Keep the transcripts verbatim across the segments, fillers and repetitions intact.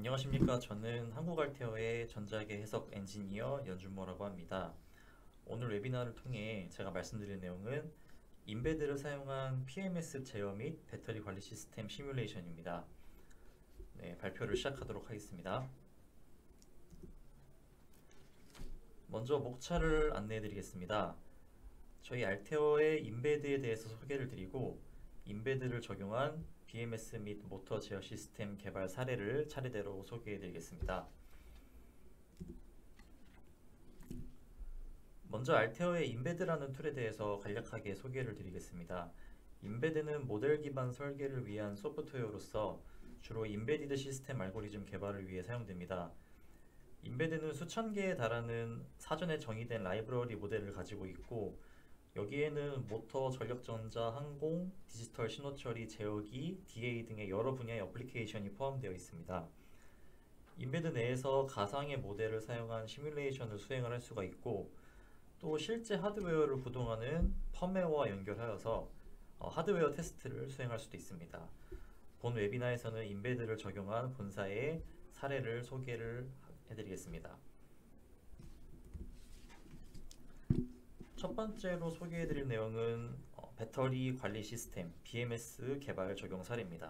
안녕하십니까. 저는 한국알테어의 전자계 해석 엔지니어 연준모라고 합니다. 오늘 웨비나를 통해 제가 말씀드릴 내용은 인베드를 사용한 피엠에스 제어 및 배터리 관리 시스템 시뮬레이션입니다. 네, 발표를 시작하도록 하겠습니다. 먼저 목차를 안내해 드리겠습니다. 저희 알테어의 인베드에 대해서 소개를 드리고 인베드를 적용한 비엠에스 및 모터 제어 시스템 개발 사례를 차례대로 소개해 드리겠습니다. 먼저 알테어의 인베드라는 툴에 대해서 간략하게 소개를 드리겠습니다. 인베드는 모델 기반 설계를 위한 소프트웨어로서 주로 인베디드 시스템 알고리즘 개발을 위해 사용됩니다. 인베드는 수천 개에 달하는 사전에 정의된 라이브러리 모델을 가지고 있고 여기에는 모터, 전력전자, 항공, 디지털 신호처리, 제어기, 디에이 등의 여러 분야의 어플리케이션이 포함되어 있습니다. 인베드 내에서 가상의 모델을 사용한 시뮬레이션을 수행을 할 수가 있고 또 실제 하드웨어를 구동하는 펌웨어와 연결하여서 어, 하드웨어 테스트를 수행할 수도 있습니다. 본 웨비나에서는 인베드를 적용한 본사의 사례를 소개를 해드리겠습니다. 첫 번째로 소개해드릴 내용은 어, 배터리 관리 시스템 비엠에스 개발 적용 사례입니다.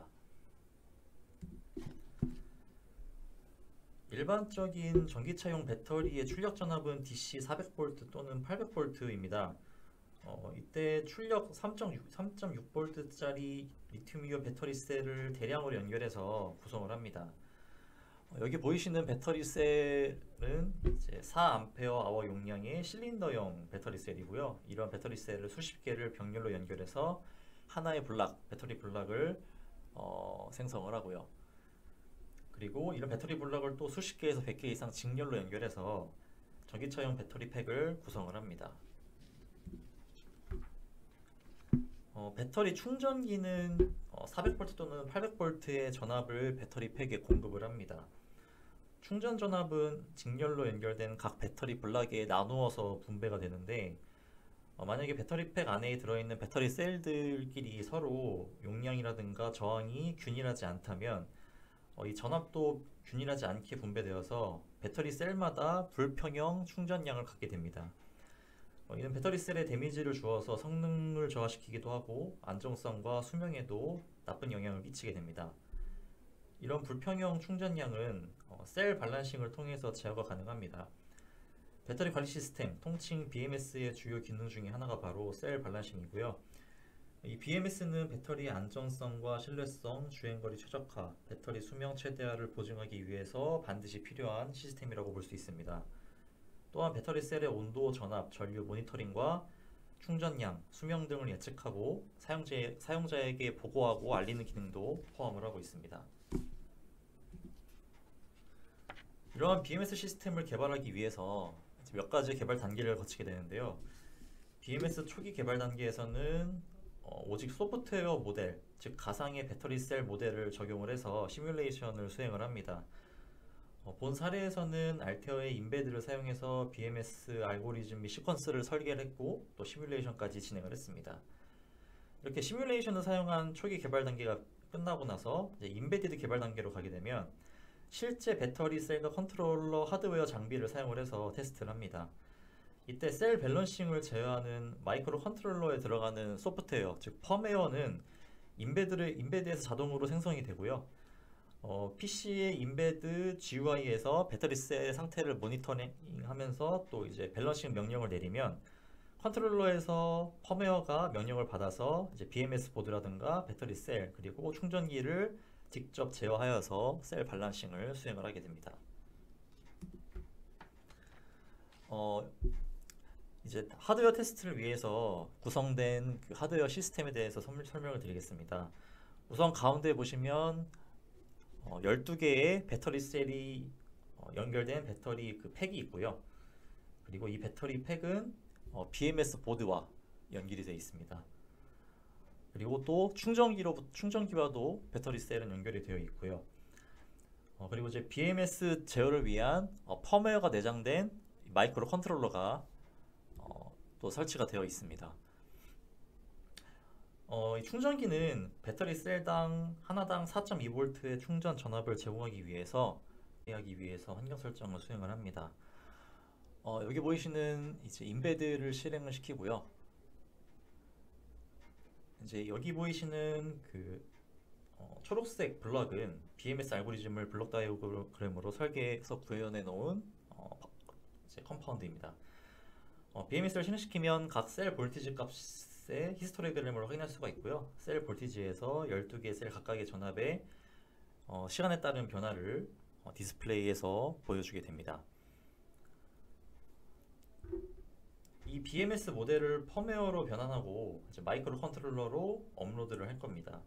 일반적인 전기차용 배터리의 출력 전압은 디씨 사백 볼트 또는 팔백 볼트입니다. 어, 이때 출력 삼 점 육 볼트짜리 리튬이온 배터리 셀을 대량으로 연결해서 구성을 합니다. 어, 여기 보이시는 배터리 셀은 이제 사 암페어 아워 용량의 실린더형 배터리 셀이고요. 이런 배터리 셀을 수십 개를 병렬로 연결해서 하나의 블락, 배터리 블락을 어, 생성을 하고요. 그리고 이런 배터리 블락을 또 수십 개에서 백 개 이상 직렬로 연결해서 전기차용 배터리 팩을 구성을 합니다. 어, 배터리 충전기는 어, 사백 볼트 또는 팔백 볼트의 전압을 배터리 팩에 공급을 합니다. 충전 전압은 직렬로 연결된 각 배터리 블락에 나누어서 분배가 되는데 어, 만약에 배터리 팩 안에 들어있는 배터리 셀들끼리 서로 용량이라든가 저항이 균일하지 않다면 어, 이 전압도 균일하지 않게 분배되어서 배터리 셀마다 불평형 충전량을 갖게 됩니다. 어, 이는 배터리 셀에 데미지를 주어서 성능을 저하시키기도 하고 안정성과 수명에도 나쁜 영향을 끼치게 됩니다. 이런 불평형 충전량은 어, 셀 밸런싱을 통해서 제어가 가능합니다. 배터리 관리 시스템, 통칭 비엠에스의 주요 기능 중에 하나가 바로 셀 밸런싱이고요. 이 비엠에스는 배터리의 안정성과 신뢰성, 주행거리 최적화, 배터리 수명 최대화를 보증하기 위해서 반드시 필요한 시스템이라고 볼 수 있습니다. 또한 배터리 셀의 온도, 전압, 전류 모니터링과 충전량, 수명 등을 예측하고 사용자, 사용자에게 보고하고 알리는 기능도 포함을 하고 있습니다. 이러한 비엠에스 시스템을 개발하기 위해서 몇 가지 개발 단계를 거치게 되는데요. 비엠에스 초기 개발 단계에서는 어, 오직 소프트웨어 모델, 즉 가상의 배터리 셀 모델을 적용을 해서 시뮬레이션을 수행을 합니다. 어, 본 사례에서는 알테어의 인베드를 사용해서 비엠에스 알고리즘 및 시퀀스를 설계를 했고 또 시뮬레이션까지 진행을 했습니다. 이렇게 시뮬레이션을 사용한 초기 개발 단계가 끝나고 나서 이제 인베디드 개발 단계로 가게 되면 실제 배터리 셀과 컨트롤러 하드웨어 장비를 사용을 해서 테스트를 합니다. 이때 셀 밸런싱을 제어하는 마이크로 컨트롤러에 들어가는 소프트웨어, 즉 펌웨어는 인베드를, 인베드에서 자동으로 생성이 되고요. 어, 피씨의 인베드 지유아이에서 배터리 셀 상태를 모니터링하면서 또 이제 밸런싱 명령을 내리면 컨트롤러에서 펌웨어가 명령을 받아서 이제 비엠에스 보드라든가 배터리 셀 그리고 충전기를 직접 제어하여서 셀 밸런싱을 수행을 하게 됩니다. 어, 이제 하드웨어 테스트를 위해서 구성된 그 하드웨어 시스템에 대해서 설명을 드리겠습니다. 우선 가운데 보시면 어, 열두 개의 배터리 셀이 어, 연결된 배터리 그 팩이 있고요. 그리고 이 배터리 팩은 어, 비엠에스 보드와 연결이 되어 있습니다. 그리고 또 충전기로, 충전기와도 배터리 셀은 연결이 되어 있고요. 어, 그리고 이제 비엠에스 제어를 위한 어, 펌웨어가 내장된 마이크로 컨트롤러가 어, 또 설치가 되어 있습니다. 어, 이 충전기는 배터리 셀당 하나당 사 점 이 볼트의 충전 전압을 제공하기 위해서 하기 위해서 환경 설정을 수행을 합니다. 어, 여기 보이시는 이제 인베드를 실행을 시키고요. 이제 여기 보이시는 그 어, 초록색 블럭은 비엠에스 알고리즘을 블록 다이어그램으로 설계해서 구현해 놓은 어, 이제 컴파운드입니다. 어, 비엠에스를 실행시키면 각 셀 볼티지 값의 히스토그램을 확인할 수가 있고요. 셀 볼티지에서 열두 개의 셀 각각의 전압의 어, 시간에 따른 변화를 어, 디스플레이에서 보여주게 됩니다. 이 비엠에스 모델을 펌웨어로 변환하고 이제 마이크로 컨트롤러로 업로드를 할 겁니다.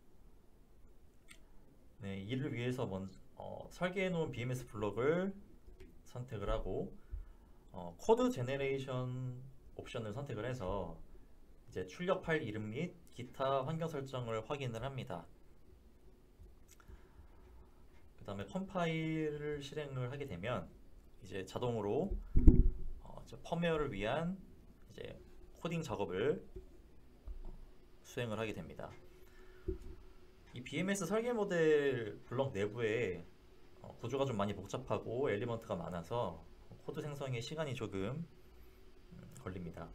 네, 이를 위해서 먼저 어, 설계해 놓은 비엠에스 블록을 선택을 하고 어, 코드 제네레이션 옵션을 선택을 해서 이제 출력 파일 이름 및 기타 환경 설정을 확인을 합니다. 그 다음에 컴파일을 실행을 하게 되면 이제 자동으로 어, 이제 펌웨어를 위한 이제 코딩 작업을 수행을 하게 됩니다. 이 비엠에스 설계 모델 블록 내부에 어, 구조가 좀 많이 복잡하고 엘리먼트가 많아서 코드 생성에 시간이 조금 음, 걸립니다.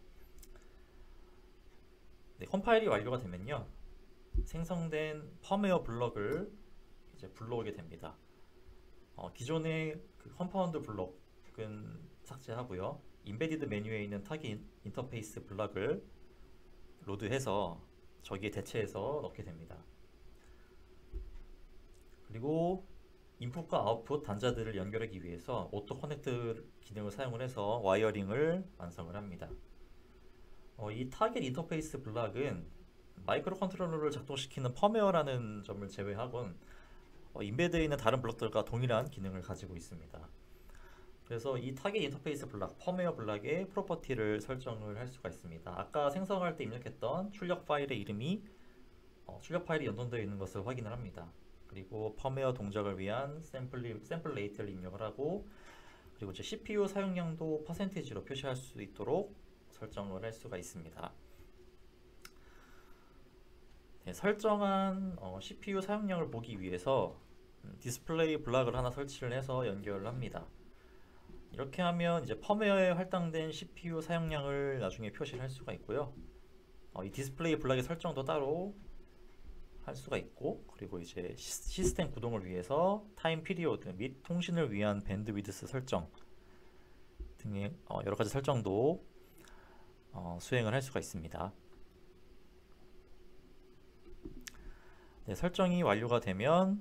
네, 컴파일이 완료가 되면요, 생성된 펌웨어 블럭을 이제 불러오게 됩니다. 어, 기존의 그 컴파운드 블럭은 삭제하고요, 인베디드 메뉴에 있는 타깃 인터페이스 블럭을 로드해서 저기에 대체해서 넣게 됩니다. 그리고 인풋과 아웃풋 단자들을 연결하기 위해서 오토 커넥트 기능을 사용을 해서 와이어링을 완성을 합니다. 어, 이 타겟 인터페이스 블럭은 마이크로 컨트롤러를 작동시키는 펌웨어라는 점을 제외하곤 어, 인베드에 있는 다른 블럭들과 동일한 기능을 가지고 있습니다. 그래서 이 타겟 인터페이스 블럭, 펌웨어 블럭의 프로퍼티를 설정을 할 수가 있습니다. 아까 생성할 때 입력했던 출력 파일의 이름이 어, 출력 파일이 연동되어 있는 것을 확인을 합니다. 그리고 펌웨어 동작을 위한 샘플, 샘플 레이트를 입력을 하고, 그리고 이제 씨피유 사용량도 퍼센티지로 표시할 수 있도록 설정을 할 수가 있습니다. 네, 설정한 어, 씨피유 사용량을 보기 위해서 음, 디스플레이 블럭을 하나 설치를 해서 연결을 합니다. 이렇게 하면 이제 펌웨어에 할당된 씨피유 사용량을 나중에 표시를 할 수가 있고요. 어, 이 디스플레이 블럭의 설정도 따로 할 수가 있고, 그리고 이제 시스템 구동을 위해서 타임 피리오드 및 통신을 위한 밴드위드스 설정 등의 어, 여러 가지 설정도 어, 수행을 할 수가 있습니다. 네, 설정이 완료가 되면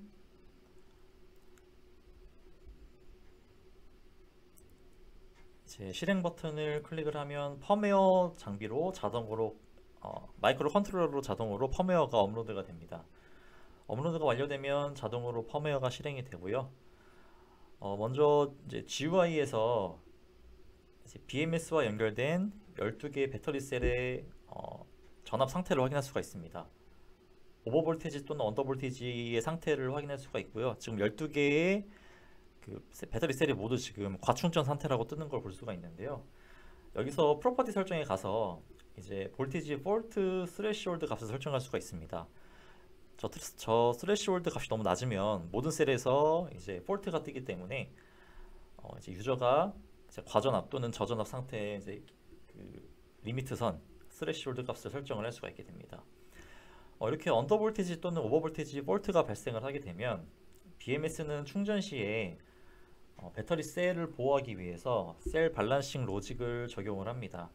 이제 실행 버튼을 클릭을 하면 펌웨어 장비로 자동으로 어, 마이크로 컨트롤러로 자동으로 펌웨어가 업로드가 됩니다. 업로드가 완료되면 자동으로 펌웨어가 실행이 되고요. 어, 먼저 이제 지유아이에서 이제 비엠에스와 연결된 열두 개의 배터리 셀의 어, 전압 상태를 확인할 수가 있습니다. 오버볼티지 또는 언더볼티지의 상태를 확인할 수가 있고요. 지금 열두 개의 그 배터리 셀이 모두 지금 과충전 상태라고 뜨는 걸 볼 수가 있는데요. 여기서 프로퍼티 설정에 가서 이제 볼티지 폴트 스레시홀드 값을 설정할 수가 있습니다. 저, 저 스레시홀드 값이 너무 낮으면 모든 셀에서 이제 폴트가 뜨기 때문에 어 이제 유저가 이제 과전압 또는 저전압 상태의 이제 그 리미트선 스레시홀드 값을 설정을 할 수가 있게 됩니다. 어 이렇게 언더볼티지 또는 오버볼티지 폴트가 발생을 하게 되면 비엠에스는 충전 시에 어 배터리 셀을 보호하기 위해서 셀 밸런싱 로직을 적용을 합니다.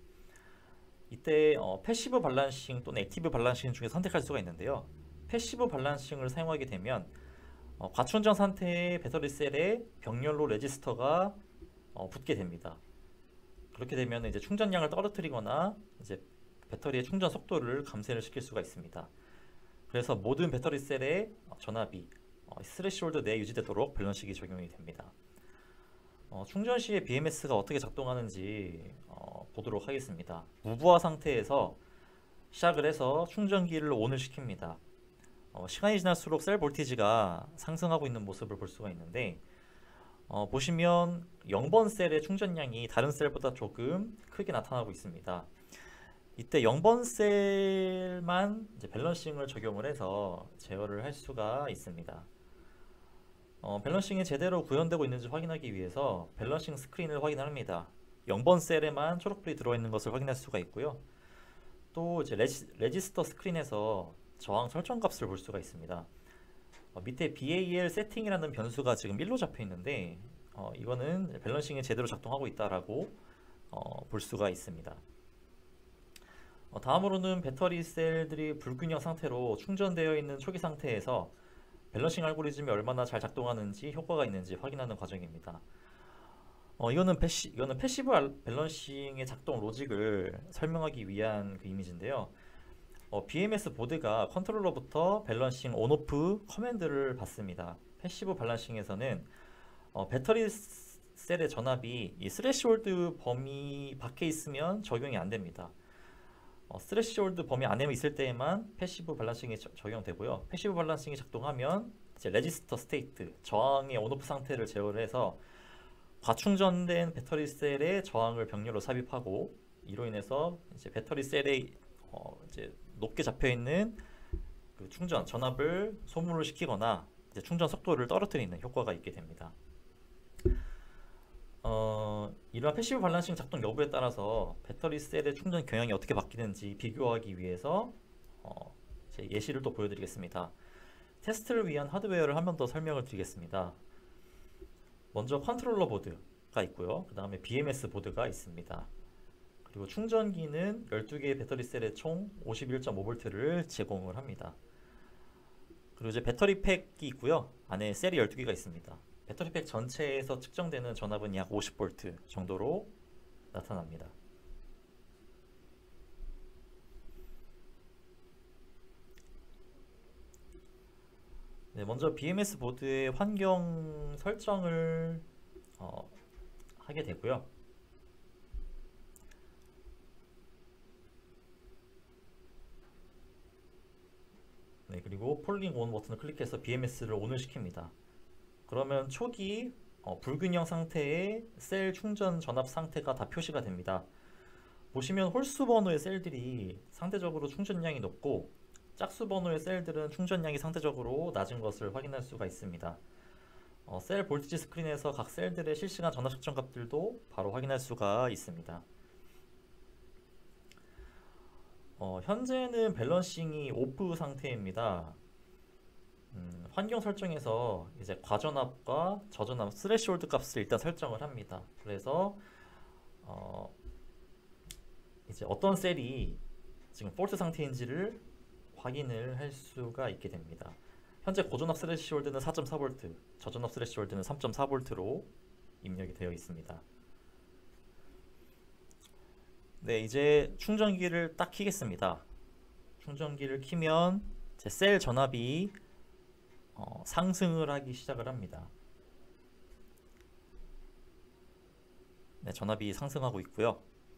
이때 어, 패시브 밸런싱 또는 액티브 밸런싱 중에 선택할 수가 있는데요. 패시브 밸런싱을 사용하게 되면 어, 과충전 상태의 배터리 셀에 병렬로 레지스터가 어, 붙게 됩니다. 그렇게 되면 이제 충전량을 떨어뜨리거나 이제 배터리의 충전 속도를 감쇄를 시킬 수가 있습니다. 그래서 모든 배터리 셀의 전압이 어, 스레시홀드 내에 유지되도록 밸런싱이 적용이 됩니다. 어, 충전 시에 비엠에스가 어떻게 작동하는지 어, 보도록 하겠습니다. 무부하 상태에서 시작을 해서 충전기를 온을 시킵니다. 어, 시간이 지날수록 셀 볼티지가 상승하고 있는 모습을 볼 수가 있는데 어, 보시면 영 번 셀의 충전량이 다른 셀보다 조금 크게 나타나고 있습니다. 이때 영 번 셀만 이제 밸런싱을 적용을 해서 제어를 할 수가 있습니다. 어, 밸런싱이 제대로 구현되고 있는지 확인하기 위해서 밸런싱 스크린을 확인합니다. 영 번 셀에만 초록불이 들어있는 것을 확인할 수가 있고요. 또 이제 레지, 레지스터 스크린에서 저항 설정 값을 볼 수가 있습니다. 어, 밑에 발 세팅이라는 변수가 지금 일로 잡혀 있는데 어, 이거는 밸런싱이 제대로 작동하고 있다라고 어, 볼 수가 있습니다. 어, 다음으로는 배터리 셀들이 불균형 상태로 충전되어 있는 초기 상태에서 밸런싱 알고리즘이 얼마나 잘 작동하는지 효과가 있는지 확인하는 과정입니다. 어, 이거는 패시, 이거는 패시브 알- 밸런싱의 작동 로직을 설명하기 위한 그 이미지인데요. 어, 비엠에스 보드가 컨트롤러부터 밸런싱 온오프 커맨드를 받습니다. 패시브 밸런싱에서는 어, 배터리 셀의 전압이 이 스레시홀드 범위 밖에 있으면 적용이 안 됩니다. 어, 스레시홀드 범위 안에 있을 때에만 패시브 밸런싱이 저- 적용되고요. 패시브 밸런싱이 작동하면 이제 레지스터 스테이트, 저항의 온오프 상태를 제어를 해서 과충전된 배터리 셀에 저항을 병렬로 삽입하고 이로 인해서 이제 배터리 셀에 어, 이제 높게 잡혀 있는 그 충전 전압을 소모를 시키거나 이제 충전 속도를 떨어뜨리는 효과가 있게 됩니다. 어, 이러한 패시브 밸런싱 작동 여부에 따라서 배터리 셀의 충전 경향이 어떻게 바뀌는지 비교하기 위해서 어, 제 예시를 또 보여드리겠습니다. 테스트를 위한 하드웨어를 한 번 더 설명을 드리겠습니다. 먼저 컨트롤러 보드가 있고요. 그 다음에 비엠에스 보드가 있습니다. 그리고 충전기는 열두 개의 배터리 셀에 총 오십일 점 오 볼트를 제공을 합니다. 그리고 이제 배터리 팩이 있고요. 안에 셀이 열두 개가 있습니다. 배터리 팩 전체에서 측정되는 전압은 약 오십 볼트 정도로 나타납니다. 네, 먼저 비엠에스 보드의 환경 설정을 어, 하게 되고요. 네, 그리고 폴링 온 버튼을 클릭해서 비엠에스를 온을 시킵니다. 그러면 초기 어, 불균형 상태의 셀 충전 전압 상태가 다 표시가 됩니다. 보시면 홀수 번호의 셀들이 상대적으로 충전량이 높고 짝수 번호의 셀들은 충전량이 상대적으로 낮은 것을 확인할 수가 있습니다. 어, 셀 볼티지 스크린에서 각 셀들의 실시간 전압 측정 값들도 바로 확인할 수가 있습니다. 어, 현재는 밸런싱이 오프 상태입니다. 음, 환경 설정에서 이제 과전압과 저전압 스레시홀드 값을 일단 설정을 합니다. 그래서 어, 이제 어떤 셀이 지금 폴트 상태인지를 확인을 할 수가 있게 됩니다. 현재 고전압 스레시홀드는 사 점 사 볼트, 저전압 스레시홀드는 삼 점 사 볼트로 입력이 되어 있습니다. 네, 이제 충전기를 딱 켜겠습니다. 충전기를 켜면 제 셀 전압이 어, 상승을 하기 시작을 합니다. 네, 전압이 상승하고 있고요.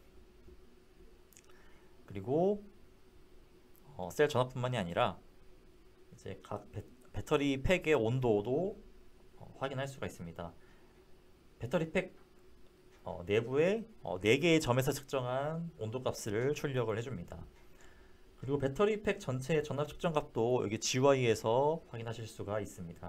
그리고 어, 셀 전압뿐만이 아니라 이제 각 배, 배터리 팩의 온도도 어, 확인할 수가 있습니다. 배터리 팩 어, 내부에 어, 네 개의 점에서 측정한 온도 값을 출력을 해줍니다. 그리고 배터리 팩 전체의 전압 측정 값도 여기 지와이에서 확인하실 수가 있습니다.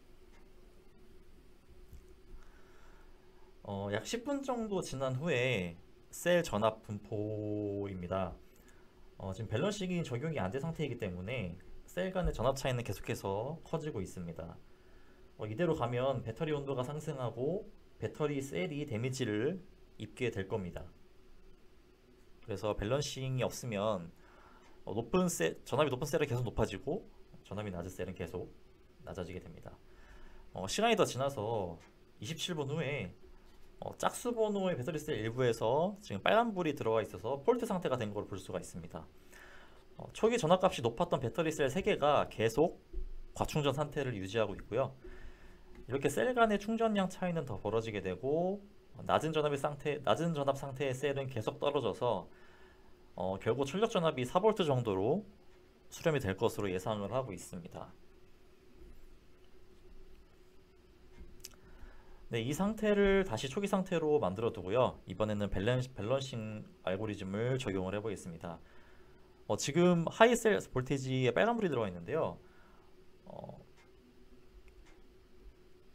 어, 약 십 분 정도 지난 후에 셀 전압 분포입니다. 어, 지금 밸런싱이 적용이 안 된 상태이기 때문에 셀 간의 전압 차이는 계속해서 커지고 있습니다. 어, 이대로 가면 배터리 온도가 상승하고 배터리 셀이 데미지를 입게 될 겁니다. 그래서 밸런싱이 없으면 어, 높은 셀, 전압이 높은 셀은 계속 높아지고 전압이 낮은 셀은 계속 낮아지게 됩니다. 어, 시간이 더 지나서 이십칠 분 후에 어, 짝수 번호의 배터리 셀 일부에서 지금 빨간불이 들어와 있어서 폴트 상태가 된 걸 볼 수가 있습니다. 어, 초기 전압값이 높았던 배터리 셀 세 개가 계속 과충전 상태를 유지하고 있고요. 이렇게 셀 간의 충전량 차이는 더 벌어지게 되고 어, 낮은 전압의 상태, 낮은 전압 상태의 셀은 계속 떨어져서 어, 결국 출력 전압이 사 볼트 정도로 수렴이 될 것으로 예상을 하고 있습니다. 네, 이 상태를 다시 초기 상태로 만들어 두고요. 이번에는 밸런싱, 밸런싱 알고리즘을 적용을 해보겠습니다. 어, 지금 하이 셀 볼테이지에 빨간불이 들어가 있는데요. 어,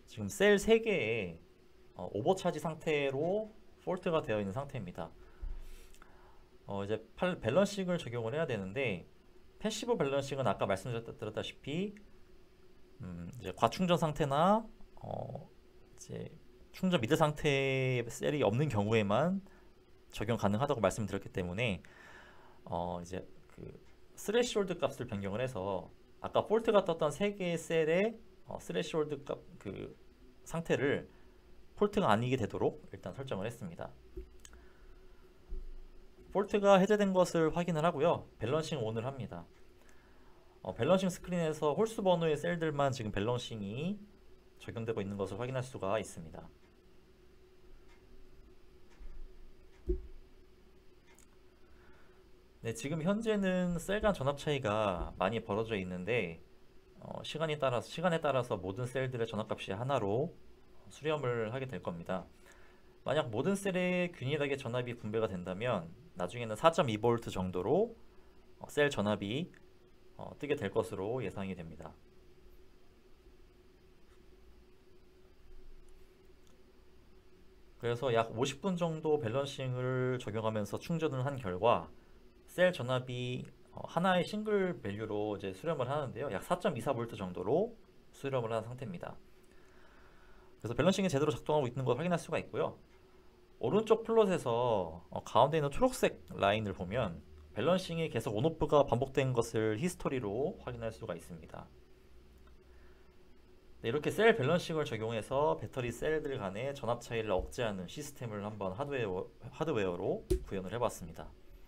지금 셀 세 개에 어, 오버차지 상태로 폴트가 되어 있는 상태입니다. 어, 이제 팔, 밸런싱을 적용을 해야 되는데 패시브 밸런싱은 아까 말씀드렸다시피 음, 이제 과충전 상태나 어, 이제 충전 미드 상태의 셀이 없는 경우에만 적용 가능하다고 말씀드렸기 때문에 어, 이제 그 스레시홀드 값을 변경을 해서 아까 폴트가 떴던 세 개의 셀의 어, 스레시홀드 값 그 상태를 폴트가 아니게 되도록 일단 설정을 했습니다. 폴트가 해제된 것을 확인을 하고요. 밸런싱 온을 합니다. 어, 밸런싱 스크린에서 홀수 번호의 셀들만 지금 밸런싱이 적용되고 있는 것을 확인할 수가 있습니다. 네, 지금 현재는 셀 간 전압 차이가 많이 벌어져 있는데 어, 시간이 따라서, 시간에 따라서 모든 셀들의 전압값이 하나로 수렴을 하게 될 겁니다. 만약 모든 셀에 균일하게 전압이 분배가 된다면 나중에는 사 점 이 볼트 정도로 어, 셀 전압이 어, 뜨게 될 것으로 예상이 됩니다. 그래서 약 오십 분 정도 밸런싱을 적용하면서 충전을 한 결과 셀 전압이 어, 하나의 싱글 밸류로 이제 수렴을 하는데요. 약 사 점 이사 볼트 정도로 수렴을 한 상태입니다. 그래서 밸런싱이 제대로 작동하고 있는 걸 확인할 수가 있고요. 오른쪽 플롯에서 어, 가운데 있는 초록색 라인을 보면 밸런싱이 계속 온오프가 반복된 것을 히스토리로 확인할 수가 있습니다. 네, 이렇게 셀 밸런싱을 적용해서 배터리 셀들 간의 전압 차이를 억제하는 시스템을 한번 하드웨어, 하드웨어로 구현을 해봤습니다.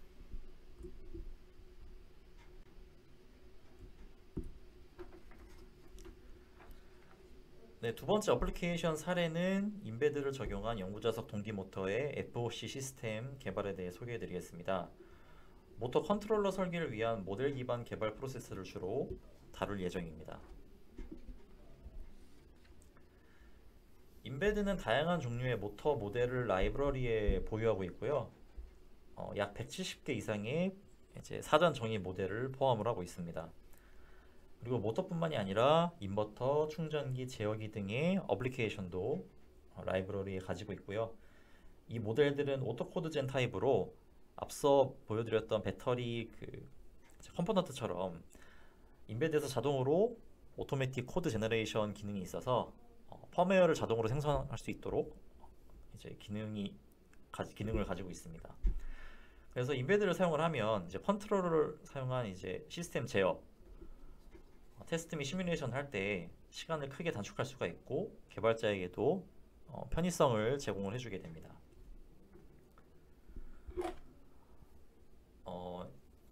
네, 두 번째 어플리케이션 사례는 인베드를 적용한 연구자석 동기 모터의 에프오씨 시스템 개발에 대해 소개해 드리겠습니다. 모터 컨트롤러 설계를 위한 모델 기반 개발 프로세스를 주로 다룰 예정입니다. 인베드는 다양한 종류의 모터 모델을 라이브러리에 보유하고 있고요. 어, 약 백칠십 개 이상의 이제 사전 정의 모델을 포함을 하고 있습니다. 그리고 모터뿐만이 아니라 인버터, 충전기, 제어기 등의 어플리케이션도 라이브러리에 가지고 있고요. 이 모델들은 오토코드젠 타입으로 앞서 보여드렸던 배터리 그 컴포넌트처럼 인베드에서 자동으로 오토매틱 코드 제너레이션 기능이 있어서 어, 펌웨어를 자동으로 생성할 수 있도록 이제 기능이 가, 기능을 가지고 있습니다. 그래서 인베드를 사용을 하면 이제 컨트롤러를 사용한 이제 시스템 제어 테스트 및 시뮬레이션 할 때 시간을 크게 단축할 수가 있고 개발자에게도 어, 편의성을 제공을 해주게 됩니다. 어,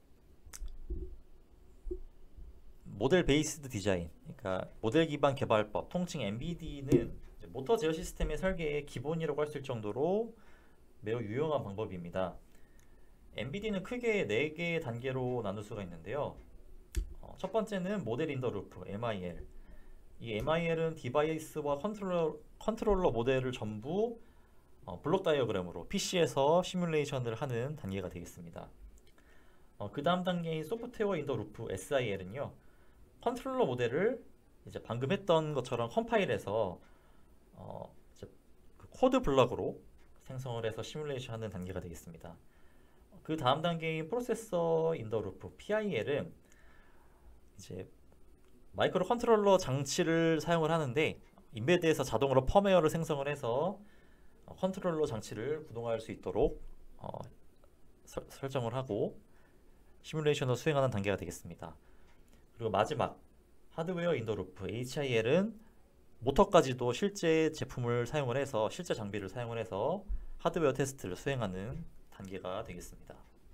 모델 베이스드 디자인, 그러니까 모델 기반 개발법, 통칭 엠비디는 모터 제어 시스템의 설계의 기본이라고 할 수 있을 정도로 매우 유용한 방법입니다. 엠비디는 크게 네 개의 단계로 나눌 수가 있는데요. 첫 번째는 모델 인더 루프 엠아이엘. 이 엠아이엘은 디바이스와 컨트롤러, 컨트롤러 모델을 전부 어, 블록 다이어그램으로 피시에서 시뮬레이션을 하는 단계가 되겠습니다. 어, 그 다음 단계인 소프트웨어 인더 루프 에스아이엘은요. 컨트롤러 모델을 이제 방금 했던 것처럼 컴파일해서 어, 이제 그 코드 블럭으로 생성을 해서 시뮬레이션 하는 단계가 되겠습니다. 그 다음 단계인 프로세서 인더 루프 피아이엘은 이제 마이크로 컨트롤러 장치를 사용을 하는데 인베드에서 자동으로 펌웨어를 생성을 해서 어, 컨트롤러 장치를 구동할 수 있도록 어, 서, 설정을 하고 시뮬레이션을 수행하는 단계가 되겠습니다. 그리고 마지막 하드웨어 인더 루프 에이치아이엘은 모터까지도 실제 제품을 사용을 해서 실제 장비를 사용을 해서 하드웨어 테스트를 수행하는 단계가 되겠습니다.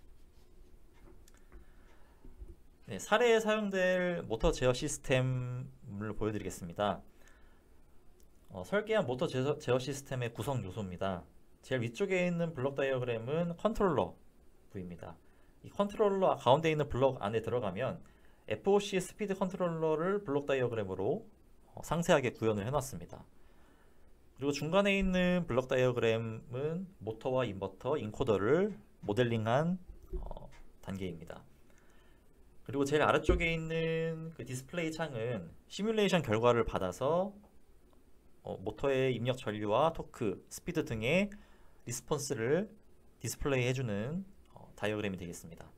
네, 사례에 사용될 모터 제어 시스템을 보여드리겠습니다. 어, 설계한 모터 제어, 제어 시스템의 구성 요소입니다. 제일 위쪽에 있는 블록 다이어그램은 컨트롤러 부위입니다. 이 컨트롤러 가운데 있는 블록 안에 들어가면 에프오씨 스피드 컨트롤러를 블록 다이어그램으로 어, 상세하게 구현을 해놨습니다. 그리고 중간에 있는 블록 다이어그램은 모터와 인버터, 인코더를 모델링한 어, 단계입니다. 그리고 제일 아래쪽에 있는 그 디스플레이 창은 시뮬레이션 결과를 받아서 어, 모터의 입력 전류와 토크, 스피드 등의 리스폰스를 디스플레이 해주는 어, 다이어그램이 되겠습니다.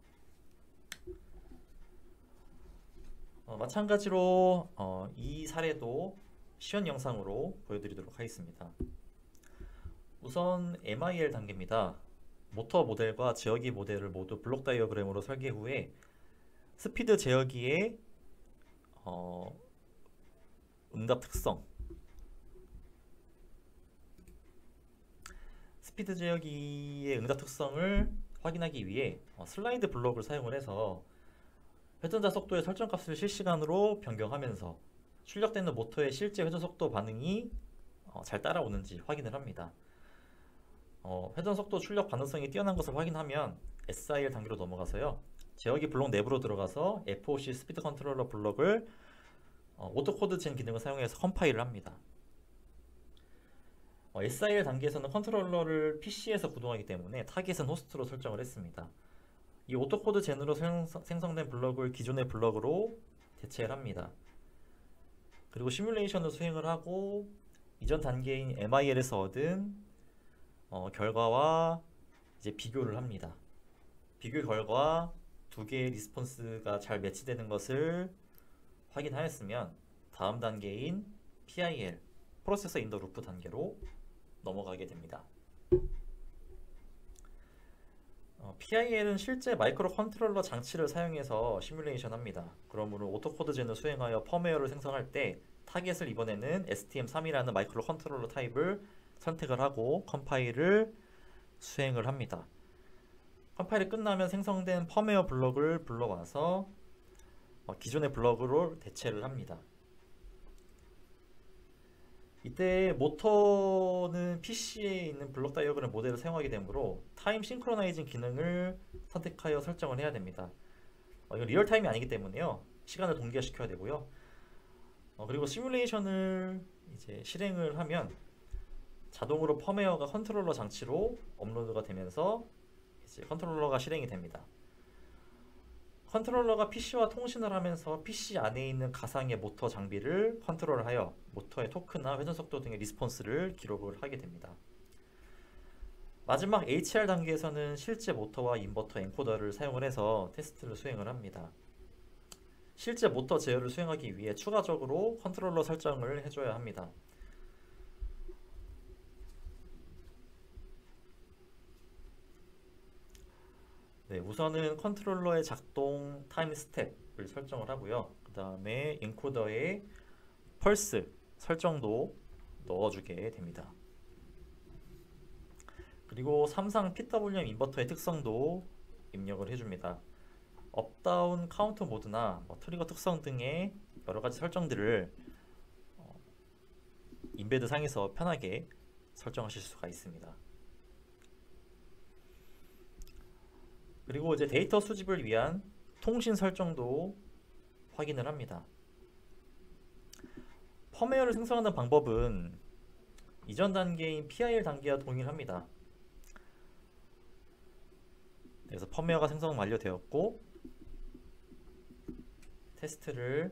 어, 마찬가지로 어, 이 사례도 시연 영상으로 보여드리도록 하겠습니다. 우선 엠아이엘 단계입니다. 모터 모델과 제어기 모델을 모두 블록 다이어그램으로 설계 후에 스피드 제어기의 어, 응답 특성, 스피드 제어기의 응답 특성을 확인하기 위해 어, 슬라이드 블록을 사용을 해서 회전자 속도의 설정값을 실시간으로 변경하면서 출력되는 모터의 실제 회전 속도 반응이 어, 잘 따라오는지 확인을 합니다. 어, 회전 속도 출력 반응성이 뛰어난 것을 확인하면 에스아이엘 단계로 넘어가서요. 제어기 블록 내부로 들어가서 에프오씨 스피드 컨트롤러 블록을 어, 오토코드 젠 기능을 사용해서 컴파일을 합니다. 어, 에스아이엘 단계에서는 컨트롤러를 피씨에서 구동하기 때문에 타겟은 호스트로 설정을 했습니다. 이 오토코드 젠으로 생성된 블럭을 기존의 블럭으로 대체를 합니다. 그리고 시뮬레이션을 수행을 하고 이전 단계인 엠아이엘에서 얻은 어, 결과와 이제 비교를 합니다. 비교 결과 두 개의 리스폰스가 잘 매치되는 것을 확인하였으면 다음 단계인 피아이엘, 프로세서 인 더 루프 단계로 넘어가게 됩니다. 어, 피아이엘은 실제 마이크로 컨트롤러 장치를 사용해서 시뮬레이션 합니다. 그러므로 오토코드 젠을 수행하여 펌웨어를 생성할 때 타겟을 이번에는 에스티엠 삼이라는 마이크로 컨트롤러 타입을 선택을 하고 컴파일을 수행을 합니다. 컴파일이 끝나면 생성된 펌웨어 블럭을 불러와서 어, 기존의 블럭으로 대체를 합니다. 이때 모터는 피씨에 있는 블록 다이어그램 모델을 사용하게 되므로 타임 싱크로나이징 기능을 선택하여 설정을 해야 됩니다. 어, 이건 리얼타임이 아니기 때문에요. 시간을 동기화시켜야 되고요. 어, 그리고 시뮬레이션을 이제 실행을 하면 자동으로 펌웨어가 컨트롤러 장치로 업로드가 되면서 이제 컨트롤러가 실행이 됩니다. 컨트롤러가 피씨와 통신을 하면서 피씨 안에 있는 가상의 모터 장비를 컨트롤하여 모터의 토크나 회전 속도 등의 리스폰스를 기록을 하게 됩니다. 마지막 에이치알 단계에서는 실제 모터와 인버터 엔코더를 사용을 해서 테스트를 수행을 합니다. 실제 모터 제어를 수행하기 위해 추가적으로 컨트롤러 설정을 해줘야 합니다. 네, 우선은 컨트롤러의 작동 타임 스텝을 설정을 하고요. 그 다음에 엔코더의 펄스 설정도 넣어주게 됩니다. 그리고 삼상 피더블유엠 인버터의 특성도 입력을 해줍니다. 업다운 카운터 모드나 뭐 트리거 특성 등의 여러가지 설정들을 어, 인베드 상에서 편하게 설정하실 수가 있습니다. 그리고 이제 데이터 수집을 위한 통신 설정도 확인을 합니다. 펌웨어를 생성하는 방법은 이전 단계인 피아이엘 단계와 동일합니다. 그래서 펌웨어가 생성 완료되었고 테스트를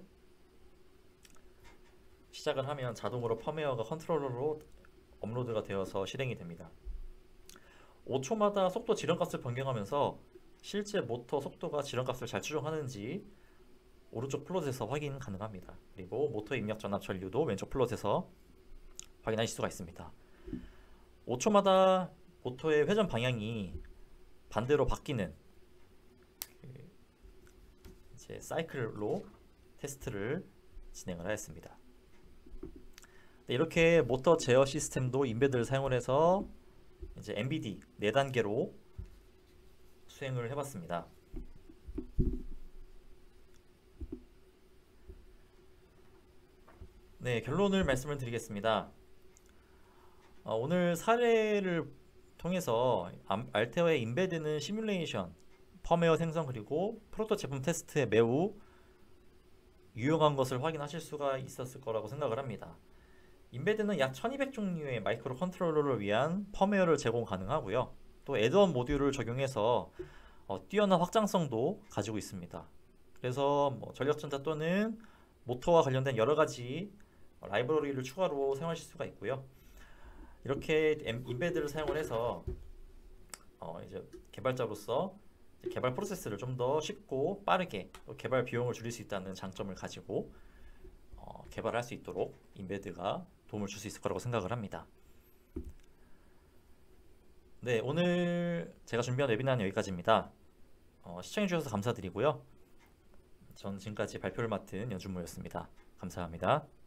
시작을 하면 자동으로 펌웨어가 컨트롤러로 업로드가 되어서 실행이 됩니다. 오 초마다 속도 지름값을 변경하면서 실제 모터 속도가 지름값을 잘 추정하는지 오른쪽 플롯에서 확인 가능합니다. 그리고 모터 입력 전압 전류도 왼쪽 플롯에서 확인하실 수가 있습니다. 오 초마다 모터의 회전 방향이 반대로 바뀌는 이제 사이클로 테스트를 진행을 하였습니다. 네, 이렇게 모터 제어 시스템도 인베드를 사용을 해서 이제 엠비디 네 단계로 수행을 해봤습니다. 네, 결론을 말씀을 드리겠습니다. 어, 오늘 사례를 통해서 알테어의 인베드는 시뮬레이션, 펌웨어 생성 그리고 프로토 제품 테스트에 매우 유용한 것을 확인하실 수가 있었을 거라고 생각을 합니다. 인베드는 약 천이백 종류의 마이크로 컨트롤러를 위한 펌웨어를 제공 가능하고요. 또 애드온 모듈을 적용해서 어, 뛰어난 확장성도 가지고 있습니다. 그래서 뭐 전력전자 또는 모터와 관련된 여러가지 어, 라이브러리를 추가로 사용하실 수가 있고요. 이렇게 엠- 인베드를 사용을 해서 어, 이제 개발자로서 이제 개발 프로세스를 좀 더 쉽고 빠르게 또 개발 비용을 줄일 수 있다는 장점을 가지고 어, 개발할 수 있도록 인베드가 도움을 줄 수 있을 거라고 생각을 합니다. 네, 오늘 제가 준비한 웨비나는 여기까지입니다. 어, 시청해주셔서 감사드리고요. 전 지금까지 발표를 맡은 연준모였습니다. 감사합니다.